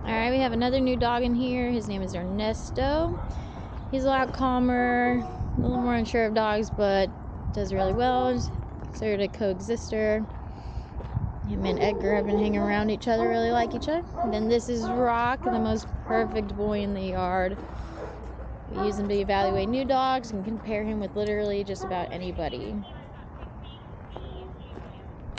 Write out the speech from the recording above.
Alright, we have another new dog in here. His name is Ernesto. He's a lot calmer, a little more unsure of dogs, but does really well. He's considered a coexister. Him and Edgar have been hanging around each other, really like each other. And then this is Rock, the most perfect boy in the yard. We use him to evaluate new dogs and compare him with literally just about anybody.